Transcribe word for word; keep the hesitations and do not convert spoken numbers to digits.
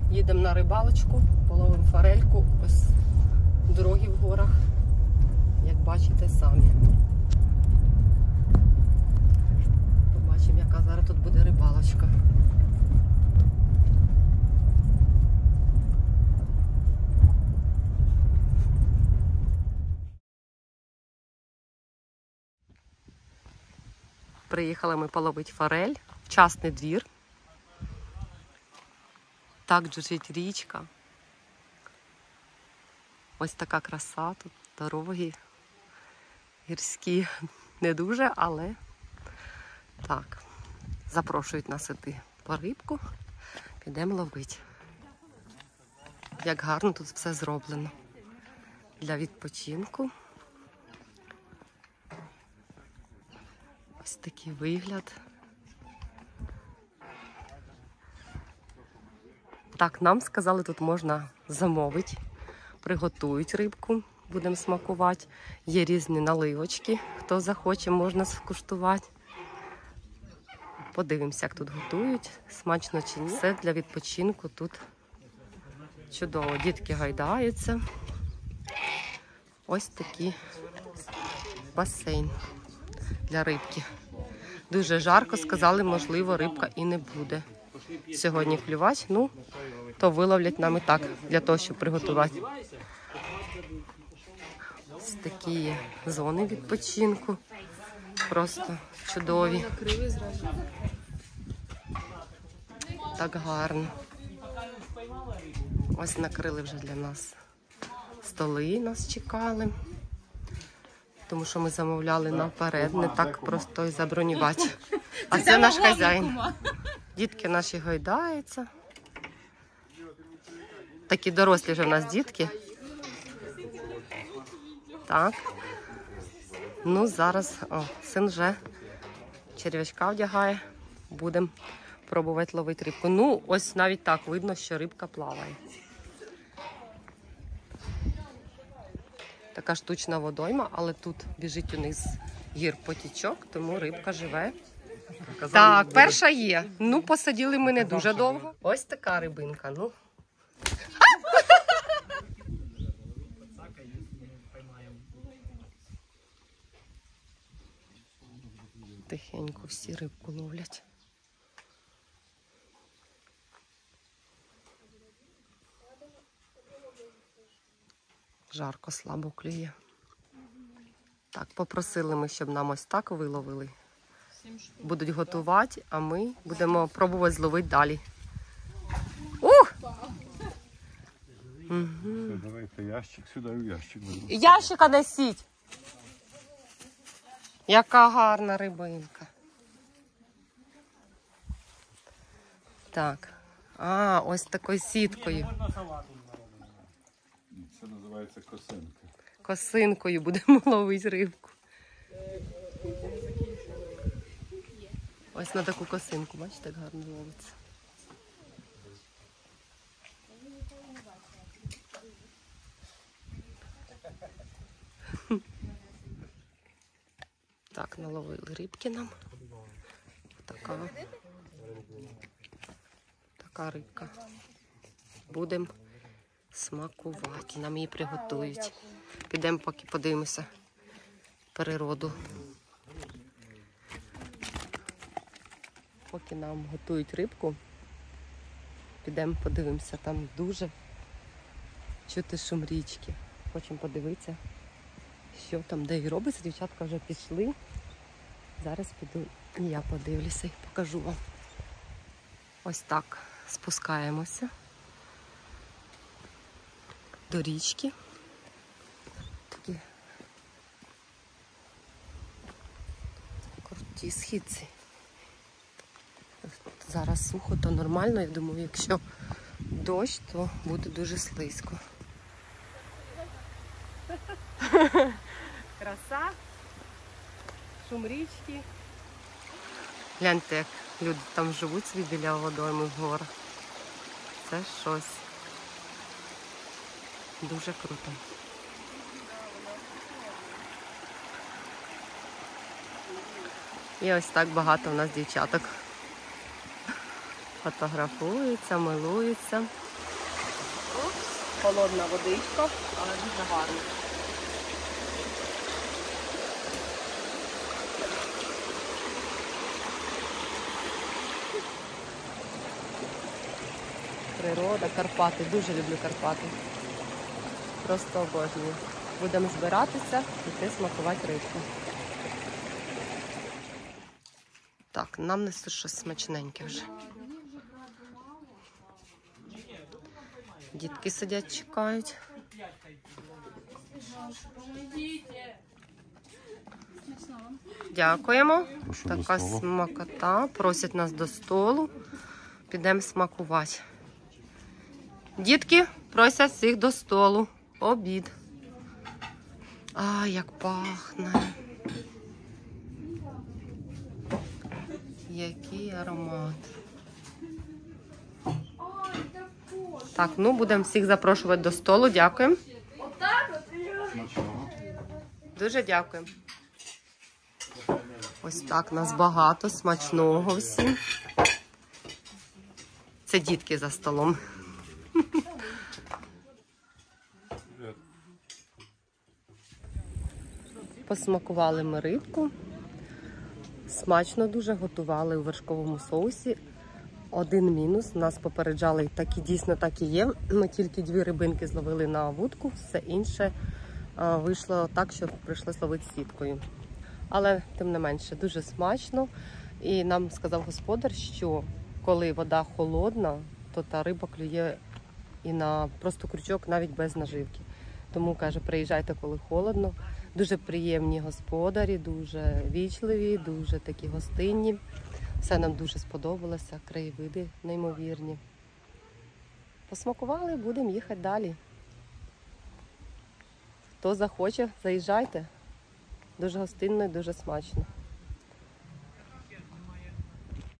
Їдемо на рибалочку, половимо форельку. Ось дороги в горах, як бачите самі. Побачимо, яка зараз тут буде рибалочка. Приїхали ми половити форель в частний двір. Так джурчить річка. Ось така краса тут, дороги гірські. Не дуже, але так. Запрошують нас іти по рибку. Підемо ловити. Як гарно тут все зроблено. Для відпочинку. Ось такий вигляд. Так, нам сказали, тут можна замовити. Приготують рибку, будемо смакувати. Є різні наливочки, хто захоче, можна скуштувати. Подивимося, як тут готують, смачно чи ні. Все для відпочинку тут чудово. Дітки гайдаються. Ось такий басейн для рибки. Дуже жарко, сказали, можливо, рибка і не буде сьогодні клювати. Ну, то виловлять нам і так, для того, щоб приготувати. Ось такі зони відпочинку. Просто чудові. Так гарно. Ось накрили вже для нас столи, нас чекали. Тому що ми замовляли наперед, не так просто і забронювати. А це наш хазяїн. Дітки наші гойдаються. Такі дорослі вже в нас дітки. Так. Ну, зараз о, син вже черв'ячка вдягає. Будемо пробувати ловити рибку. Ну, ось навіть так видно, що рибка плаває. Така штучна водойма, але тут біжить униз гір потічок, тому рибка живе. Так, перша є. Ну, посадили ми не дуже довго. Ось така рибинка, ну. Тихенько всі рибку ловлять. Жарко, слабо клює. Так, попросили ми, щоб нам ось так виловили. Будуть готувати, а ми будемо пробувати зловити далі. Ух! Угу. Давайте ящик сюди, в ящик. Ящика несіть! Яка гарна рибинка. Так. А, ось такою сіткою. Це називається косинка. Косинкою будемо ловити рибку. Ось на таку косинку, бачите, як гарно ловиться. Так, наловили рибки нам. Така, така рибка. Будемо смакувати. Нам її приготують. Підемо поки подивимося природу. Поки нам готують рибку, підемо подивимося. Там дуже чути шум річки. Хочемо подивитися, що там, де і робиться. Дівчатка вже пішли. Зараз піду і я подивлюся і покажу вам. Ось так спускаємося до річки. Такі круті східці. Зараз сухо, то нормально. Я думаю, якщо дощ, то буде дуже слизько. Краса, шум річки. Гляньте, як люди там живуть собі біля водойми в горах. Це щось дуже круто. І ось так багато у нас дівчаток фотографуються, милуються. Холодна водичка, але дуже гарна. Природа, Карпати. Дуже люблю Карпати. Просто обожнюю. Будемо збиратися, йти смакувати рибку. Так, нам несуть щось смачненьке вже. Дітки сидять, чекають. Дякуємо. Прошу Така до столу. смакота. Просять нас до столу. Підемо смакувати. Дітки просять всіх до столу. Обід. А, як пахне. Який аромат. Так, ну будемо всіх запрошувати до столу. Дякуємо. Смачного. Дуже дякуємо. Ось так нас багато, смачного всім. Це дітки за столом. Посмакували ми рибку. Смачно дуже, готували у вершковому соусі. Один мінус, нас попереджали, так і дійсно так і є. Ми тільки дві рибинки зловили на вудку, все інше а, вийшло так, що прийшлося ловити сіткою. Але, тим не менше, дуже смачно. І нам сказав господар, що коли вода холодна, то та риба клює і на просто крючок, навіть без наживки. Тому, каже, приїжджайте, коли холодно. Дуже приємні господарі, дуже вічливі, дуже такі гостинні. Все нам дуже сподобалося, краєвиди неймовірні. Посмакували, будемо їхати далі. Хто захоче, заїжджайте. Дуже гостинно і дуже смачно.